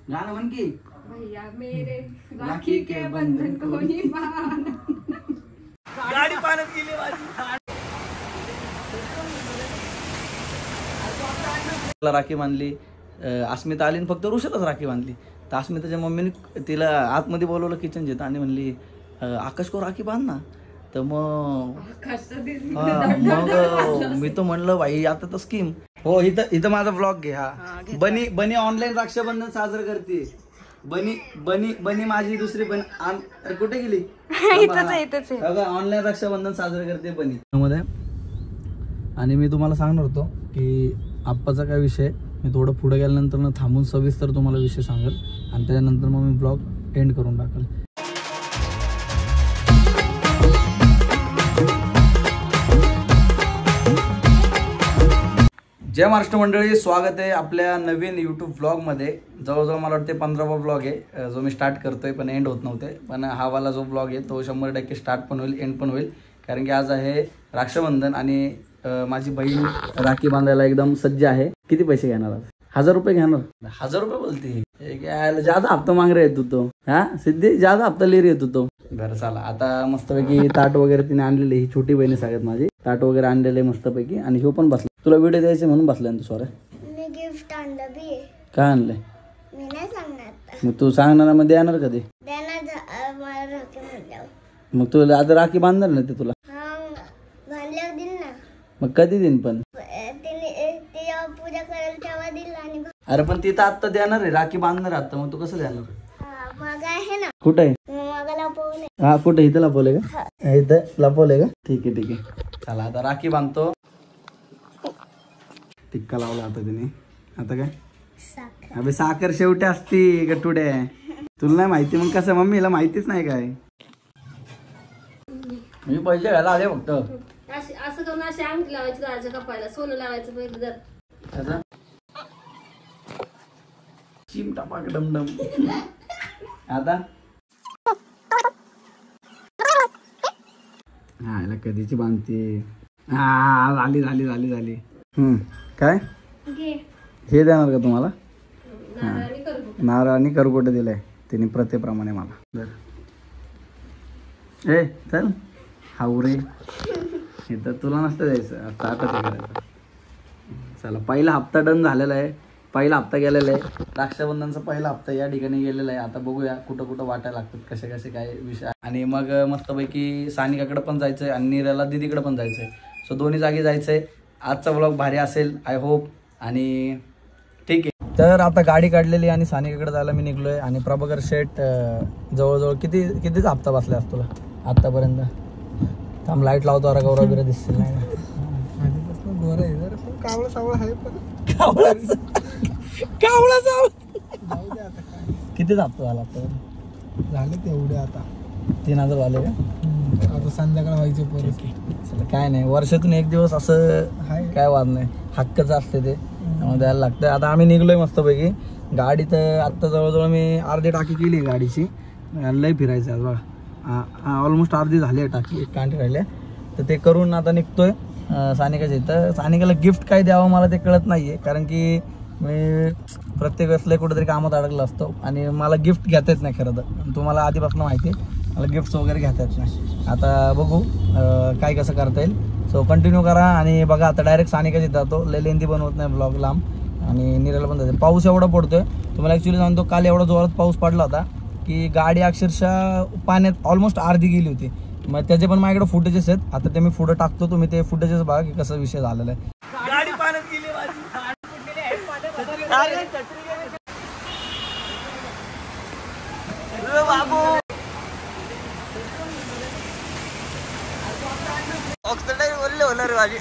गाणं म्हण की भैया मेरे राखी के बंधन को निभाना. गाडी पाण्यात गेली माझी. राखी बांधली. अस्मिता आली फक्त ऋषालाच राखी बांधली. तर अस्मिताच्या मम्मीने तिला आतमध्ये बोलवलं किचन जिथं आणि म्हणली आकाश को राखी बांध ना. तर मग मी तर म्हणलं बाई आता तर स्कीम. हो इथं माझा ब्लॉग घे. हा बनी ऑनलाईन रक्षाबंधन साजरं करते. बनी माझी दुसरी कुठे गेली. ऑनलाईन रक्षाबंधन साजरं करते बनी मध्ये. आणि मी तुम्हाला सांगणार होतो की आप्पाचा काय विषय मी थोडं पुढे गेल्यानंतर ना थांबून सविस्तर तुम्हाला विषय सांगेल आणि त्याच्यानंतर मग मी ब्लॉग एंड करून टाकेल. जय महाराष्ट्र मंडळी, स्वागत आहे आपल्या नवीन यूट्यूब ब्लॉगमध्ये. जवळजवळ मला वाटते 15वा ब्लॉग आहे जो मी स्टार्ट करतोय, पण एंड होत नव्हते. पण हा वाला जो ब्लॉग आहे तो 100% स्टार्ट पण होईल, एंड पण होईल. कारण की आज आहे रक्षाबंधन आणि माझी बहीण राखी बांधायला एकदम सज्ज आहे. किती पैसे घेणार आज? 1000 रुपये घेणार. 1000 रुपये बोलते. ज्यादा हप्ता मांग रहे तू तो. हा सिद्धी ज्यादा हप्ता ले रही तू तो. बरं चला आता मस्तपैकी ताट वगैरे तिने आणलेली. ही छोटी बहीण सगळ्यात माझी. ताट वगैरे आणलेले मस्तपैकी. आणि ह्यो पण बसला. तुला व्हिडिओ द्यायचे म्हणून बसलाय तू. सॉरी मी गिफ्ट आणलं बी. काय आणलंय? मी नाही सांगणार. मग तू सांगणार मध्ये येणार कधी? देणार मला राखी म्हणल्यावर. मग तुला आता राखी बांधणार नाही ते तुला? हा बांधल्यावर दिल ना. मग कधी देईन पण? ते जेव्हा पूजा करेल तेव्हा दिल. आणि अरे पण ती तर आत्ता देणार आहे, राखी बांधणार आता. मग तू कसं देणार? मग आहे ना. कुठे आहे? मग लपवले. हा कुठे? इथं लपवले का? इथं लपवले का? ठीक आहे. चला आता राखी बांधतो. टिक्का लावला आता तिने. आता काय? साखर. अबे साखर शेवटी असती गटुडे. तुला नाही माहिती मग कसं? मम्मीला माहितीच नाही काय? मी पैसे घ्यायला आले फक्त. असं करून अशी अंगठी लावायची राजा कपायला. सोनं लावायचं पहिलं जर. त्याचा चिमटा पाक डमडम. आता हा याला कधीची बांधते. हा झाली. काय हे देणार का तुम्हाला? नारळ आणि करगोटे दिलाय तिने प्रथेप्रमाणे मला. ए चल हाऊ रे. हे तर तुला नसतं द्यायचं. आता करायचं. चला पहिला हप्ता डन झालेला आहे. पहिला हप्ता गेलेला आहे. रक्षाबंधनचा पहिला हप्ता या ठिकाणी गेलेला आहे. आता बघूया कुठं वाटायला लागतात कसे काय विषय. आणि मग मस्तपैकी सानिकाकडे पण जायचंय आणि नीराला दीदीकडे पण जायचंय. सो दोन्ही जागी जायचंय. आजचा ब्लॉग भारी असेल आय होप. आणि ठीक आहे. तर आता गाडी काढलेली आणि सानिकाकडे जायला मी निघलोय. आणि प्रभाकर शेठ जवळजवळ कितीच हप्ता बसला असतो तुला आतापर्यंत? थांब लाईट लावतो. अरे गौरव बिरा दिसतील नाही. किती हप्ता झाला आता? झाले तेवढे आता 3000 झाले का? आता संध्याकाळ व्हायचे पोरे. काय नाही, वर्षातून एक दिवस असं काय वाद नाही. हक्कच असते ते द्यायला लागतं. आता आम्ही निघलोय मस्तपैकी. गाडी तर आत्ता जवळजवळ मी अर्धी टाकी केली आहे गाडीची. लय फिरायचं आहे बघा. ऑलमोस्ट अर्धी झाली आहे टाकी. एक कांटे राहिले तर ते करून आता निघतोय सानिकाच्या इथं. सानिकाला गिफ्ट काय द्यावं मला ते कळत नाहीये. कारण की मी प्रत्येक वेळेस कुठेतरी कामात अडकला असतो आणि मला गिफ्ट घेता येत नाही खरं तर. तुम्हाला आधीपासून माहिती आहे मला गिफ्ट्स वगैरे घेता येत नाही. आता बघू काय कसं करता येईल. सो कंटिन्यू करा आणि बघा. आता डायरेक्ट सानिकाच्या इथं जातो. लय लेंदी बनवत नाही ब्लॉग लांब. आणि निराला पण जाते. पाऊस एवढा पडतोय तुम्हाला ॲक्च्युली सांगतो. काल एवढा जोरात पाऊस पडला होता की गाडी अक्षरशः पाण्यात ऑलमोस्ट अर्धी गेली होती. मग त्याचे पण माझ्याकडे फुटेजेस आहेत. आता ते मी पुढे टाकतो. तुम्ही ते फुटेजेस बघा की कसा विषय झालेला आहे. गाडी पाण्यात गेली बाबू. ऑक्सिडाईज बोलले होणार माझी.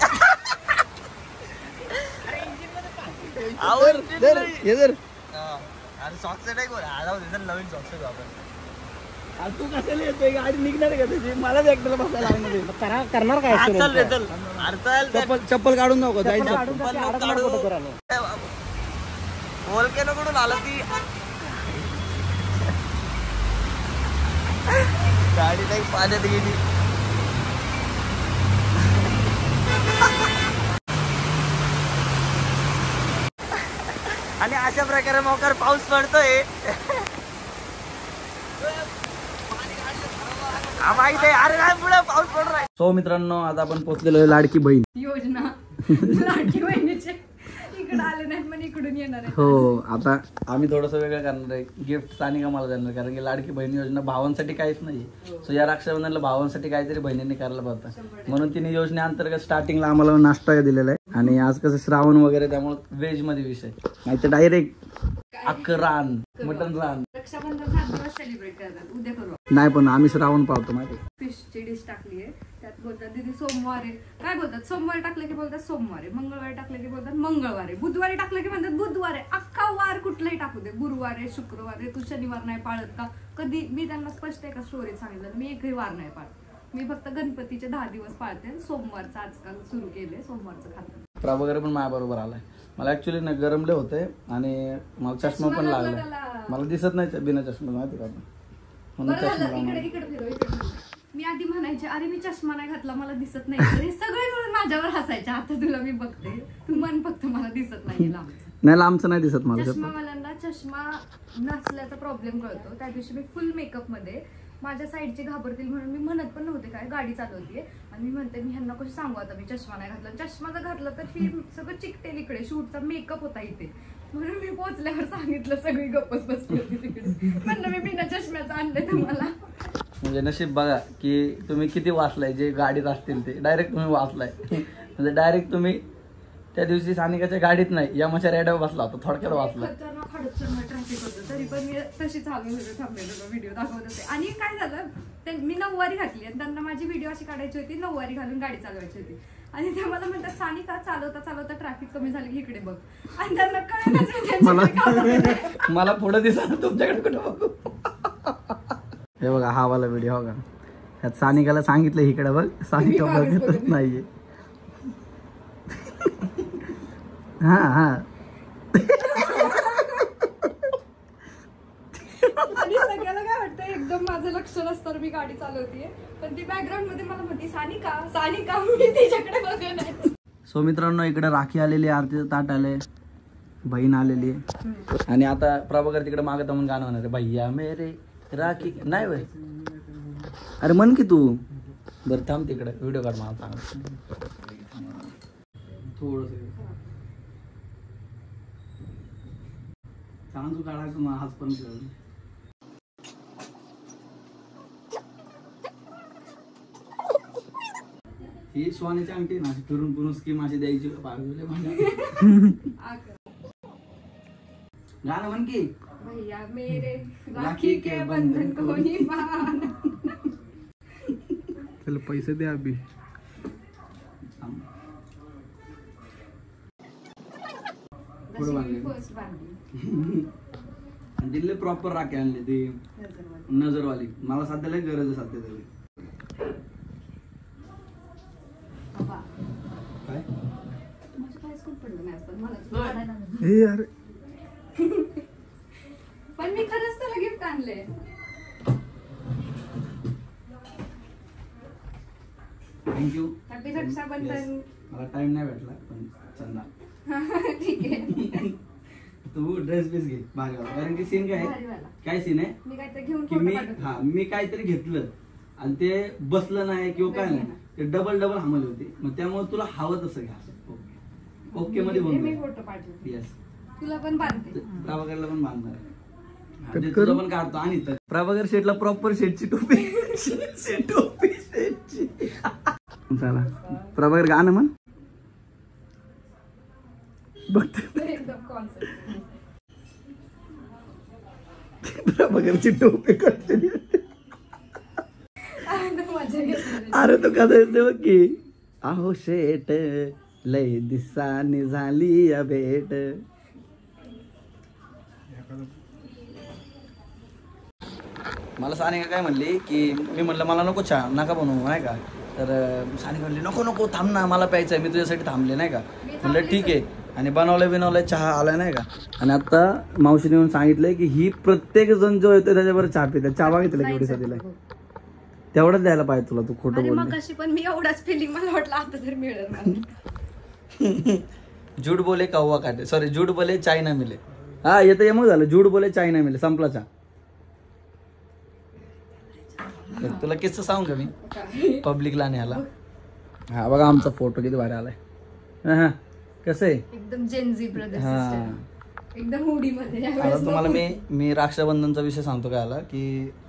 नवीन सॉक्स तू कशाला येतोय? गाडी निघणार का त्याची? मलाच एकट्याला बसायला लागणार. करणार काय? चप्पल काढून नको जायचं. कडून आला ती गाडी नाही पाण्यात गेली. आणि अशा प्रकारे मोकार पाऊस पडतोय. माहिती आहे अरे काय पुढे पाऊस पडतोय. सो मित्रांनो आता आपण पोहोचलेलो आहे लाडकी बहीण योजना. लाडकी बहिणीचे इकडे आले नाहीत पण इकडून येणार आहे. हो आता आम्ही थोडंसं वेगळं करणार आहे. गिफ्ट सानिका मला देणार कारण की लाडकी बहीण योजना भावांसाठी काहीच नाही. सो या रक्षाबंधनला भावांसाठी काहीतरी बहिणींनी करायला पाहतं म्हणून तिने योजनेअंतर्गत स्टार्टिंगला आम्हाला नाश्ता दिलेला आहे. आणि आज कसं श्रावण वगैरे त्यामुळे व्हेज मध्ये विषय नाही तर डायरेक्ट रान मटन रान. रक्षाबंधन 7 दिवस सेलिब्रेट करतात. उद्या करू नाही पण आम्ही श्रावण पावतो माहिती. फिशची डिश टाकली आहे. त्यात बोलतात दीदी सोमवार आहे. काय बोलतात सोमवार टाकलं की बोलतात सोमवार आहे. मंगळवारी टाकलं की बोलतात मंगळवार आहे. बुधवारी टाकलं की म्हणतात बुधवार आहे. अख्खा वार कुठलाही टाकू दे. गुरुवार आहे शुक्रवार आहे. तू शनिवार नाही पाळत का कधी. मी त्यांना स्पष्ट एका स्टोरीत सांगितलं मी एकही वार नाही पाळत. मी फक्त गणपतीचे 10 दिवस पाळते. सोमवारचं आजकाल सुरू केले. सोमवारचं खाते. प्रा वगैरे पण माझ्या बरोबर आलाय. मला ऍक्च्युली ना गरमले होते आणि मला चष्मा पण लागलाय. मला दिसत नाही बिना चष्मा माहिती का म्हणून चष्मा. इकडे मी आधी म्हणायचे अरे मी चष्मा नाही घातला मला दिसत नाही. अरे सगळे मिळून माझ्यावर हसायचे. आता तुला मी बघते तू मन फक्त मला दिसत नाही. नाही लांबचं नाही दिसत मला. चष्मावाल्यांना चष्मा नसल्याचा प्रॉब्लेम कळतो. त्या दिवशी मी फुल मेकअप मध्ये माझ्या साईडचे घाबरतील म्हणून मी म्हणत पण नव्हते काय गाडी चालवतीये आणि मी म्हणते मी ह्यांना कसं सांगू आता मी चष्मा नाही घातला. चष्मा जर घातला तर ही सगळं चिकटेल इकडे. शूटचा मेकअप होता इथे म्हणून मी पोहोचल्यावर सांगितलं. सगळी गप्पच बसली होती तिकडे. म्हणलं मी बिना चष्म्याचं आणलंय तुम्हाला. म्हणजे नशीब बघा की तुम्ही किती वाचलाय. जे गाडीत असतील ते डायरेक्ट तुम्ही वाचलाय. म्हणजे डायरेक्ट तुम्ही त्या दिवशी सानिकाच्या गाडीत नाही या मच्या रेड्यावर बसला होता. थोडक्यात वाचला. ट्रॅफिक होतं तरी पण मी तशी चालू होते थांबलेलो व्हिडिओ दाखवत होते. आणि काय झालं मी 9 वारी घातली आणि त्यांना माझी व्हिडिओ अशी काढायची होती. 9 वारी घालून गाडी चालवायची होती आणि ते मला म्हणतात सानिका चालवता चालवता ट्रॅफिक कमी झाली की इकडे बघ. आणि त्यांना कळलं मला पुढे दिसत तुमच्याकडे कुठे बघू. हे बघा हा वाला व्हिडिओ बघा. त्यात सानिकाला सांगितलं इकडे बघ. सानिका बघतच नाहीये. हा हा आणि सगळ्याला काय वाटतं एकदम माझं लक्ष नसतं मी गाडी चालवतीये पण ती बॅकग्राऊंड मध्ये मला म्हणते सानिका सानिका मी तिच्याकडे बघत. सो मित्रांनो इकडे राखी आलेली आहे. आरतीचं ताट आलंय. बहीण आलेली आहे आणि आता प्रभाकर तिकडे मागत म्हणून गाणं होणार आहे. भैया मेरे राखी नाही वय अरे म्हण की तू. बरं थांब तिकडे व्हिडिओ काढ मला चांगलं थोडस चांगलं काढा हाच पण ही सोन्याची अंगठी ना फिरून फिरून स्कीम अशी द्यायची. गाणं म्हण की भैया मेरे राखी के बंधन को निभाना. चल पैसे दे अभी. दिल्ली प्रॉपर राखी आणली ती नजरवाली. मला सध्याला गरज आहे सध्या तरी. यार पण मी खरंच त्याला गिफ्ट आणले. थँक्यू. हॅपी रक्षाबंधन. मला टाइम नाही भेटला पण चंदा ठीक आहे. तू ड्रेस बीस घे भारी वाला. कारण की सीन काय काय सीन आहे मी काहीतरी घेऊन की मी काहीतरी घेतलं आणि ते बसलं नाही किंवा काय नाही ते डबल हमल होते. मग त्यामुळे तुला हवं तसं घ्या. ओके मध्ये मी फोटो पाठवते. येस तुला पण बांधते. प्रभाकरला पण बांधणार आहे. तुझं पण काढतो. आणि प्रभाकर शेटला प्रॉपर शेटची टोपी टोपी शेटची. चला प्रभाकर गाणं म्हण. एकदम कॉन्सेप्ट. प्रभाकरची टोपी काढते. मजा घेतली. अरे तो कसा येते बघ की आहो शेट लय दिसानी झाली या भेट. मला सानिका काय म्हणली की मी म्हणलं मला नको चहा नका बनवू नाही का. तर सानिका म्हणली नको नको थांब ना मला प्यायचं आहे मी तुझ्यासाठी थांबले नाही का. म्हणलं ठीक आहे. आणि बनवलंय चहा आलाय नाही का. आणि आता मावशीने येऊन सांगितलंय की ही प्रत्येक जण जो येतो त्याच्यावर चहा पिते. चहा बघितलं केवढीसा दिलाय तेवढंच द्यायला पाहिजे तुला. तू खोटं बोल. मग कशी पण मी एवढाच फिलिंग मला वाटलं आता तर मिळेल मला. झूठ बोले कौवा काटे सॉरी झूठ बोले चाय ना मिले. हा येतं मग झालं झूट बोले चाय नाही मिळेल संपला चहा. तुला किस्सा सांगू का मी पब्लिकला नाही आला. हा बघा आमचा फोटो किती भारी आलाय. हा कसं आहे एकदम जेनझी ब्रदर्स हा. सिस्टर एकदम हुडी मध्ये. आता तुम्हाला मी रक्षाबंधनचा विषय सांगतो काय आला की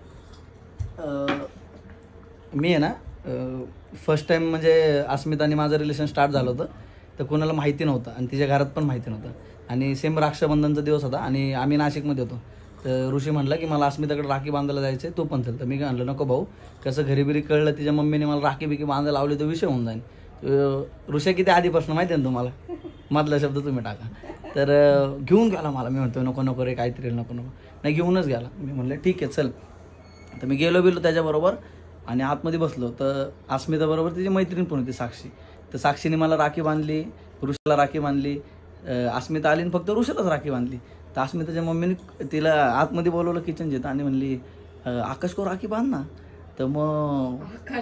मी आहे ना फर्स्ट टाइम म्हणजे अस्मिताने माझं रिलेशन स्टार्ट झालं होतं तर कोणाला माहिती नव्हतं आणि तिच्या घरात पण माहिती नव्हतं आणि सेम रक्षाबंधनचा दिवस होता आणि आम्ही नाशिकमध्ये होतो. तर ऋषी म्हणला की मला अस्मिताकडे राखी बांधायला जायचं आहे तू पण चल. तर मी काय म्हणलं नको भाऊ कसं घरी बिरी कळलं तिच्या मम्मीने मला राखी बिकी बांधायला लावली तर विषय होऊन जाईल. ऋषी किती आधीपासून माहिती आहे ना तुम्हाला मधला शब्द तुम्ही टाका. तर घेऊन गेला मला. मी म्हणतो नको नको रे काहीतरी नको नको नाही घेऊनच गेला. मी म्हणलं ठीक आहे चल. तर मी गेलो त्याच्याबरोबर आणि आतमध्ये बसलो तर अस्मिताबरोबर तिची मैत्रीण पण होती साक्षी. तर साक्षीने मला राखी बांधली ऋषाला राखी बांधली. अस्मिता आली फक्त ऋषालाच राखी बांधली. तर अस्मिताच्या मम्मीने तिला आतमध्ये बोलवलं किचनचे आणि म्हणली आकाश को राखी बांध ना. तर मग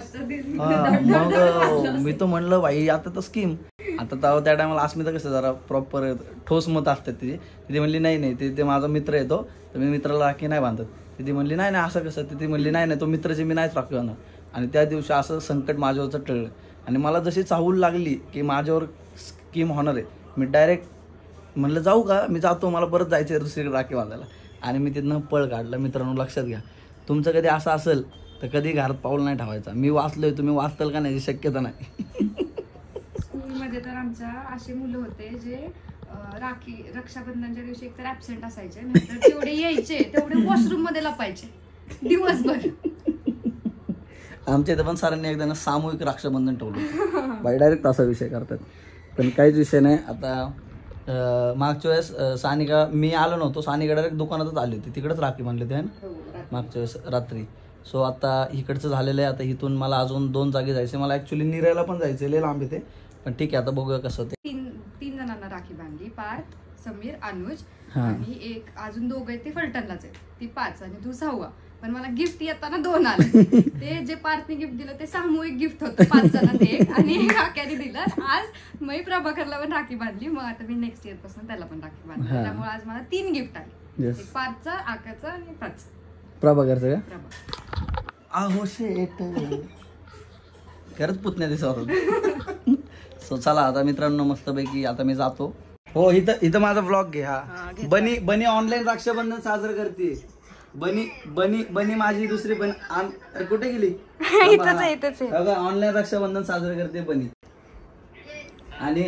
मी तो म्हणलं बाई आता तर स्कीम आता त्या टायमाला अस्मिता कसं जरा प्रॉपर ठोस मत असतात तिथे. तिथे म्हणली नाही ते माझा मित्र येतो तर मी मित्राला राखी नाही बांधत. तिथे म्हणली नाही असं कसं. तिथे म्हणली नाही तो मित्राची मी नाहीच राखी बांधणार. आणि त्या दिवशी असं संकट माझ्यावरचं टळलं आणि मला जशी चाहूल लागली की माझ्यावर स्कीम होणार आहे मी डायरेक्ट म्हणलं जाऊ का मी जातो मला परत जायचं आहे दुसरीकडे राखी बांधायला. आणि मी तिथनं पळ काढलं. मित्रांनो लक्षात घ्या तुमचं कधी असं असेल तर कधी घरात पाऊल नाही ठेवायचा. मी वाचलोय तुम्ही वाचताल का नाही शक्यता नाही. स्कूलमध्ये तर आमच्या असे मुलं होते जे रक्षाबंधनच्या दिवशी एकतर ऍबसेंट असायचे नंतर जेवढे यायचे तेवढे वॉशरूम मध्ये लपायचे दिवसभर. आमच्या इथं पण सरांनी एकदा सामूहिक रक्षाबंधन ठेवलं बाई डायरेक्ट असा विषय करतात. पण काहीच विषय नाही. आता मागच्या वेळेस सानिका मी आलो नव्हतो सानिका डायरेक्ट दुकानातच आली होती तिकडेच राखी बांधली होती मागच्या वेळेस रात्री. सो आता इकडचं झालेलं आहे. आता इथून मला अजून 2 जागी जायचं. मला ऍक्च्युली निरायला पण जायचं लय लांब येते पण ठीक आहे आता बघूया कसं होते. तीन जणांना राखी बांधली पार्थ समीर अनुज आणि एक अजून 2 आहेत ते फलटणलाच आहेत ती 5 आणि तू 6वा. पण मला गिफ्ट येताना 2 आले. ते जे पार्थने गिफ्ट दिलं ते सामूहिक गिफ्ट होतं 5 जणांना एक आणि काक्याने दिलं. आज मी प्रभाकरला पण राखी बांधली मग आता मी नेक्स्ट इयर पासून त्याला पण राखी बांधली. त्यामुळे आज मला 3 गिफ्ट आले एक पार्थचं आकाचं आणि प्रभाकरचं का आहो शेट खरंच पुतण्या दिसत. सो चला आता मित्रांनो मस्तपैकी आता मी जातो. हो इथं माझा ब्लॉग घे. हा बनी ऑनलाईन रक्षाबंधन साजरं करते. बनी माझी दुसरी बन कुठे गेली ऑनलाईन रक्षाबंधन साजरं करते बनी. आणि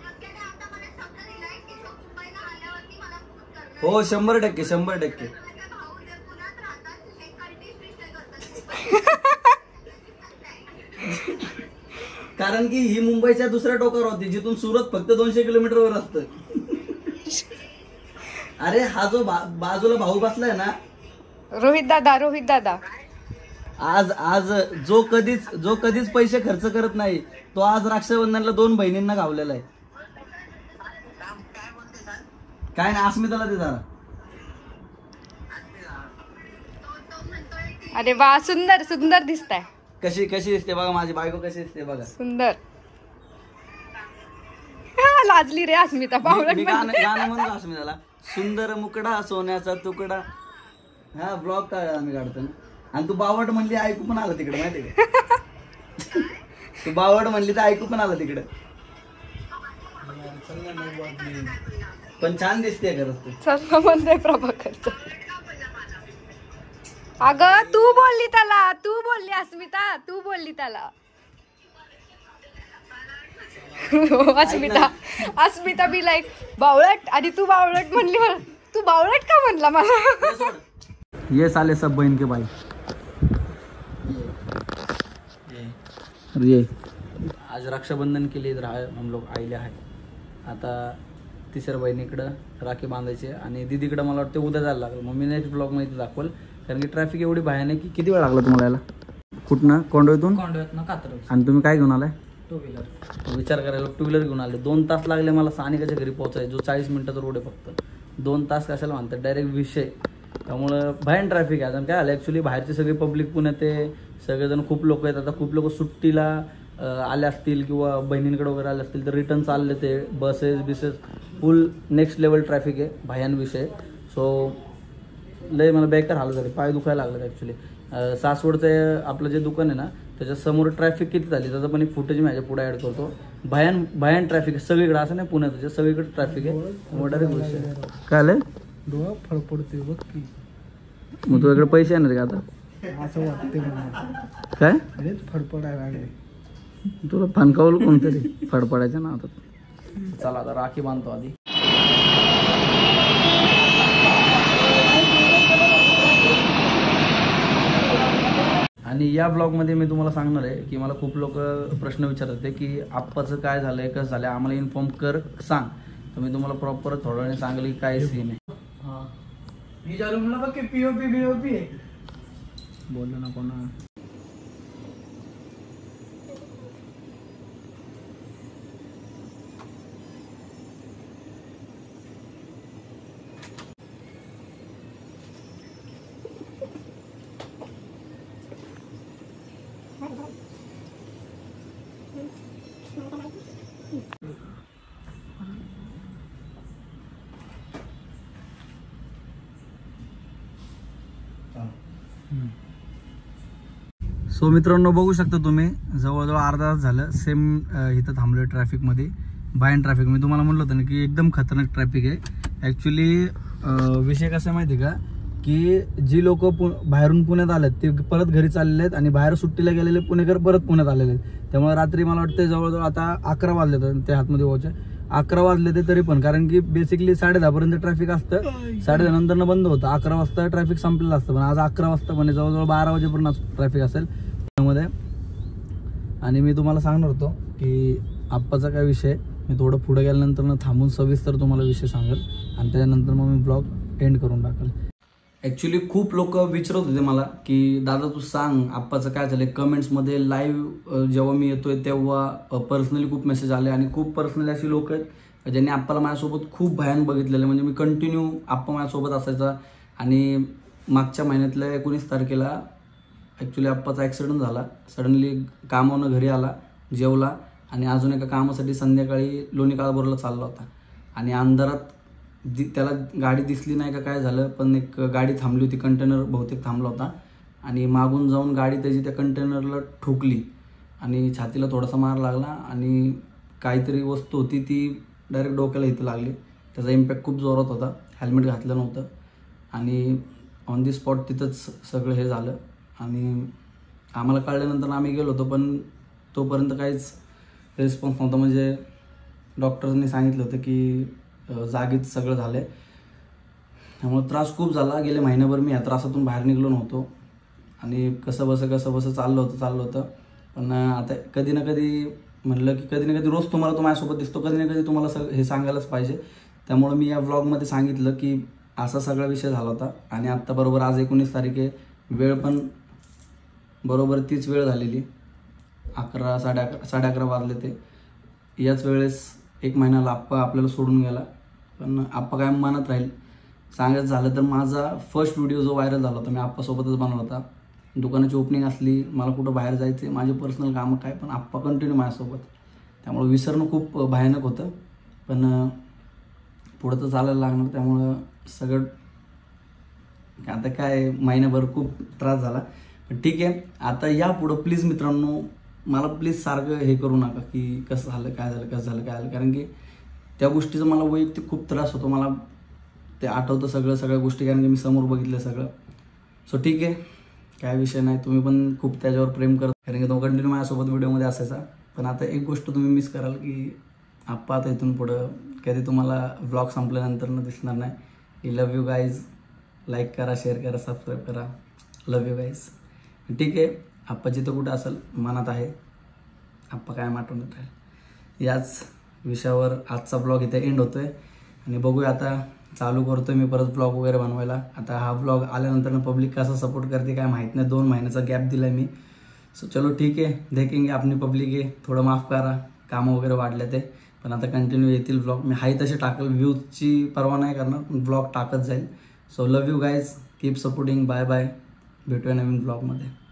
हो 100% कारण की ही मुंबईच्या दुसऱ्या टोकावर होती जिथून सुरत फक्त 200 किलोमीटरवर असतं. अरे हा जो बाजूला भाऊ बसलाय ना रोहित दादा आज जो कधीच पैसे खर्च करत नाही तो आज रक्षाबंधनला 2 बहिणींना गावलेला आहे. काय नाही अस्मिताला ते जरा. अरे वा सुंदर दिसताय. कशी दिसते बघा माझी बायको कशी दिसते बघा सुंदर. लाजली रे अस्मिता मी गाणं म्हणतो अस्मिताला सुंदर मुकडा सोन्याचा तुकडा. हा ब्लॉग काय आम्ही काढतो आणि तू बावट म्हणली ऐकू पण आलं तिकडे माहिती का. तू बावट म्हणली तर ऐकू पण आलं तिकडे. पण छान दिसते खरंच तू. चल म्हणतोय प्रभाकर. अगं तू बोलली अस्मिता तू बोलली त्याला. अस्मिता बी लाईक बावळट आणि तू बावळट म्हणली मला. तू बावळट का म्हणला मला. ये साले सब बहन के भाई ये आज रक्षाबंधन के लिए इधर हम लोग आइले आहे. आता तिसऱ्या बहिणीकडं राखी बांधायची आणि दीदीकडं मला वाटतं उद्या जायला लागलं. मग मी नेक्स्ट ब्लॉग मध्ये दाखवल कारण की ट्रॅफिक एवढी भयानक की. किती वेळ लागला तुम्हाला यायला कुठनं कोंडव्यातून कात्रज. आणि तुम्ही काय घेऊन आलाय 2 व्हीलर. विचार करायला 2 व्हीलर घेऊन आले. 2 तास लागले मला सानिकाच्या घरी पोहोचायला जो 40 मिनिटाचा रोड आहे फक्त. 2 तास कशाला म्हणतात डायरेक्ट विषय. त्यामुळं भयान ट्रॅफिक आहे. काय आलं ॲक्च्युली बाहेरची सगळी पब्लिक पुण्यात आहे सगळेजण खूप लोक आहेत. आता खूप लोक सुट्टीला आले असतील किंवा बहिणींकडे वगैरे आले असतील तर रिटर्न चालले ते buses full next level traffic आहे भयांविषय. सो लय मला बेकार हाल झाले, पाय दुखायला लागले ॲक्च्युली. सासवडचं आपलं जे दुकान आहे ना त्याच्यासमोर ट्रॅफिक किती झाली त्याचं पण एक फुटेज मी माझ्या पुढे ॲड करतो. भयान ट्रॅफिक आहे सगळीकडे, असं नाही पुण्यात सगळीकडे ट्रॅफिक आहे. मोठा गोष्ट आहे. काय आलं डोळा फडफडते बघ की. मग तुझ्याकडे पैसे येणार का आता? असं वाटते मला. काय हेच फडफडायला लागले. तुला फणकावलं कोणतरी फडफडायचं ना आता. चला आता राखी बांधतो आधी. आणि या ब्लॉगमध्ये मी तुम्हाला सांगणार आहे की मला खूप लोक प्रश्न विचारत होते की आप्पाचं काय झालंय कसं झालंय आम्हाला इन्फॉर्म कर सांग. तर मी तुम्हाला प्रॉपर थोड्या वेळाने सांगेल की काय सीन आहे. बोललो ना कोणा. सो मित्रांनो बघू शकता तुम्ही जवळजवळ अर्धा तास झालं सेम इथं थांबलो आहे ट्रॅफिकमध्ये. बायन ट्रॅफिक मी तुम्हाला म्हटलं होतं ना की एकदम खतरनाक ट्रॅफिक आहे. ॲक्च्युली विषय कसा आहे माहिती आहे का की जी लोक बाहेरून पुण्यात आलेत ते परत घरी चाललेले आहेत आणि बाहेर सुट्टीला गेलेले पुणेकर परत पुण्यात आलेले आहेत. त्यामुळे रात्री मला वाटतं जवळजवळ आता 11 वाजले तर ते हातमध्ये वॉच 11 वाजले ते तरी पण, कारण की बेसिकली 10:30 पर्यंत ट्रॅफिक असतं, 10:30 नंतर बंद होतं. 11 वाजता ट्रॅफिक संपलेलं असतं पण आज 11 वाजता म्हणजे जवळजवळ 12 वाजेपर्यंत ट्रॅफिक असेल पुण्यामध्ये. आणि मी तुम्हाला सांगणार होतो की आप्पाचा काय विषय मी थोडं पुढे गेल्यानंतर थांबून सविस्तर तुम्हाला विषय सांगेल आणि त्याच्यानंतर मग मी ब्लॉग एंड करून टाकेल. ॲक्च्युली खूप लोक विचारत होते मला की दादा तू सांग आप्पाचं काय झालं. कमेंट्समध्ये लाईव्ह जेव्हा मी येतोय तेव्हा पर्सनली खूप मेसेज आले आणि खूप पर्सनली अशी लोक आहेत ज्यांनी आप्पाला माझ्यासोबत खूप भयान बघितलेलं. म्हणजे मी कंटिन्यू आप्पा माझ्यासोबत असायचा आणि मागच्या महिन्यातल्या 19 तारखेला ॲक्च्युली आप्पाचा ॲक्सिडेंट झाला. सडनली कामावरून घरी आला, जेवला आणि अजून एका कामासाठी संध्याकाळी लोणी काळभोरला चालला होता आणि अंधारात त्याला गाडी दिसली नाही का काय झालं पण एक गाडी थांबली होती, कंटेनर बहुतेक थांबला होता आणि मागून जाऊन गाडी त्याची त्या कंटेनरला ठोकली आणि छातीला थोडासा मार लागला आणि काहीतरी वस्तू होती ती डायरेक्ट डोक्याला इथं लागली. त्याचा इम्पॅक्ट खूप जोरात होता. हेल्मेट घातलं नव्हतं आणि ऑन दी स्पॉट तिथंच सगळं हे झालं. आणि आम्हाला कळल्यानंतर आम्ही गेलो होतो पण तोपर्यंत काहीच रिस्पॉन्स नव्हता. म्हणजे डॉक्टरनी सांगितलं होतं की जागीच सगळं झालं आहे. त्यामुळे त्रास खूप झाला. गेले महिन्याभर मी या त्रासातून बाहेर निघलो नव्हतो आणि कसं बसं चाललं होतं. पण आता कधी ना कधी म्हटलं की कधी ना कधी रोज तुम्हाला तो माझ्यासोबत दिसतो, कधी ना कधी तुम्हाला हे सांगायलाच पाहिजे. त्यामुळे मी या व्लॉगमध्ये सांगितलं की असा सगळा विषय झाला होता. आणि आत्ता बरोबर आज 19 तारीख आहे, वेळ पण बरोबर तीच वेळ झालेली, 11 साडे 11 वाजले ते. याच वेळेस 1 महिन्याला आप्पा आपल्याला सोडून गेला. पण आप्पा काय मनात राहील. सांगायचं झालं तर माझा फर्स्ट व्हिडिओ जो व्हायरल झाला होता मी आप्पासोबतच बनवला होता. दुकानाची ओपनिंग असली, मला कुठं बाहेर जायचं, माझे पर्सनल कामं काय, पण आप्पा कंटिन्यू माझ्यासोबत. त्यामुळे विसरणं खूप भयानक होतं. पण पुढं तर चालायला लागणार. त्यामुळं सगळं आता काय महिन्याभर खूप त्रास झाला. पण ठीक आहे. आता यापुढं प्लीज मित्रांनो मला प्लीज सारखं हे करू नका की कसं झालं काय झालं. कारण की त्या गोष्टीचा मला वैयक्तिक खूप त्रास होतो. मला ते आठवतं सगळ्या गोष्टी, कारण की मी समोर बघितलं सगळं. सो ठीक आहे, काय विषय नाही. तुम्ही पण खूप त्याच्यावर प्रेम करत, कारण की तो कंटिन्यू माझ्यासोबत व्हिडिओमध्ये असायचा. पण आता एक गोष्ट तुम्ही मिस कराल की आप्पा आता इथून पुढं कधी तुम्हाला व्लॉग संपल्यानंतर दिसणार नाही. Love you guys. लाईक करा, शेअर करा, सबस्क्राईब करा. Love you guys. ठीक आहे. आप्पा जिथं कुठं असेल मनात आहे. आप्पा काय आठवण राहील. याच विषयावर आजचा ब्लॉग इथे एंड होतो आहे आणि बघूया आता चालू करतो मी परत ब्लॉग वगैरे बनवायला. आता हा ब्लॉग आल्यानंतर पब्लिक कसा सपोर्ट करते काय माहीत नाही. 2 महिन्याचा गॅप दिला मी. सो चलो ठीक आहे, देखेंगे. आपली पब्लिक आहे, थोडं माफ करा, कामं वगैरे वाढले ते. पण आता कंटिन्यू येतील ब्लॉग. मी हाय तसे टाकल, व्ह्यूजची पर्वा नाही करणार, पण ब्लॉग टाकत जाईल. So love you guys, keep supporting. Bye bye. भेटूया नवीन ब्लॉगमध्ये.